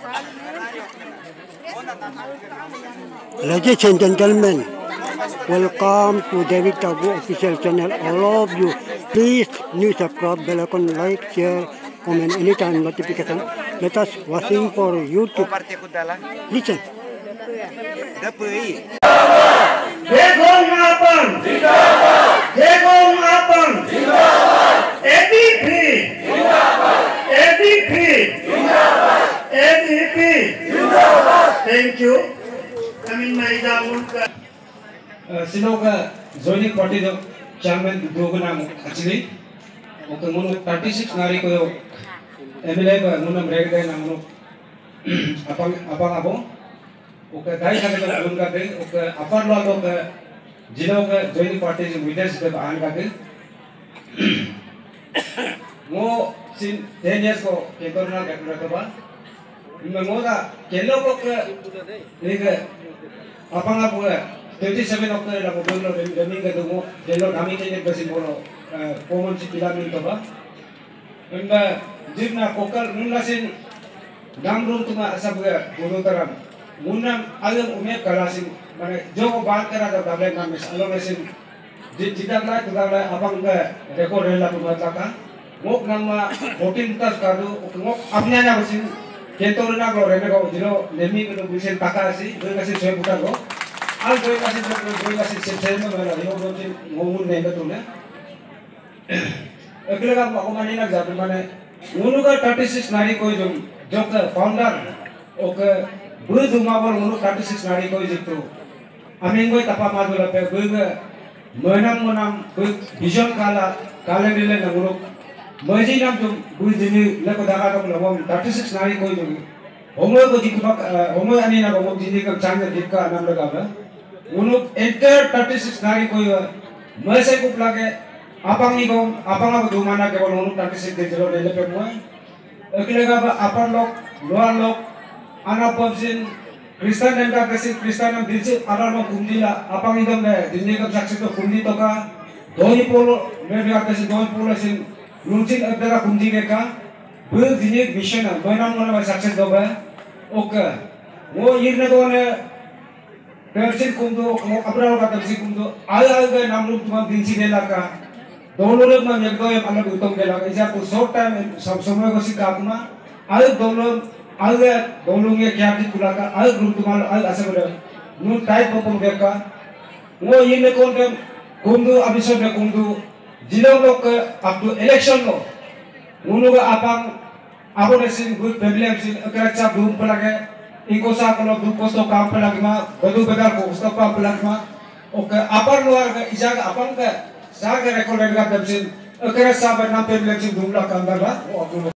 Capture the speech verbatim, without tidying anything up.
Ladies and gentlemen, welcome to David Tagu official channel. All of you, please new subscribe, bell icon, like, share, comment, anytime notification. Let us watching for YouTube. Listen. Jegong Apang, Jegong Apang, A D P, A D P, A D P. Thank you. Kami maidamun ka. Sinoga joining party do chairman dogo nam actually. Oke munu thirty-six nari ko M L A ba munu break day nam munu apang apang abo. Oke dai kami ko join ka dei. Oke apar lo do ka jino ka joining party jo leaders de an ka dei. Mo sin ten years ko ketorna ka ka ba. Mengoda kelo ko ke lega apang abo twenty-seven October la mobil lo reming ke dungo kelo kami ke besi bolo common si pilamin to ba emba jirna kokal nulasin damrum tuma sabga bolo taram munam alam ume kalasin mane jo baat kara da dable namis alomesin jidak la tudang la apang ke rekor rela pumataka ngok nama fourteen tas kadu ngok apnya nya besin kentor na go reme go jilo nemi ko bisen taka si doi kasi soy buta go al doi kasi doi kasi sen mo mala yo go tin ngomun ne to ne ekle ka ko mani na jabe mane ngunu ka thirty-six nari ko jom jok founder ok bu duma bol ngunu thirty-six nari ko jikto amin go tapa ma do la pe bu menam menam bu vision kala kala dile na ngunu Maji nam jom bui jini leko daga kam lawam thirty-six nari koi jom homo ko jikma homo ani na homo jini kam changga dikka nam laga ba unuk entire thirty-six nari koi maise ko plage apang ni kom apang ab dumana ke bol unuk thirty-six de jelo lele pe moi eklega ba apar lok loar lok ana popsin Kristen dan ka kesin Kristen nam dilse arar ma kumdila apang idam ne jini kam sakse to kumdi to ka doi polo me biar kesin doi polo sin Luncin agak kunci mereka berjenis mission, mana mana sukses doa, oke, mau irna doa ne, tersin kumdo, mau abral kata tersin kumdo, ayah ayah namlum cuma binci nelaka, download mah mereka yang alat utang nelaka, ijaz tu short time, sab semua kau kakuma, ayah download, ayah downloadnya kaya di kulaka, ayah belum cuma ayah asal berada, nu type apa mereka, mau irna konten kumdo, abisnya kumdo. Jilong lok ke up to election lo, mulu ke apang, apa nesin good family nesin kerja belum pelage, ikosa kalau belum posto kam pelage ma, badu bedar posto kam pelage ma, oke apar luar ke ijaz apang ke, saya ke rekor rekor nesin kerja sahabat nampak nesin belum lah kamera ba,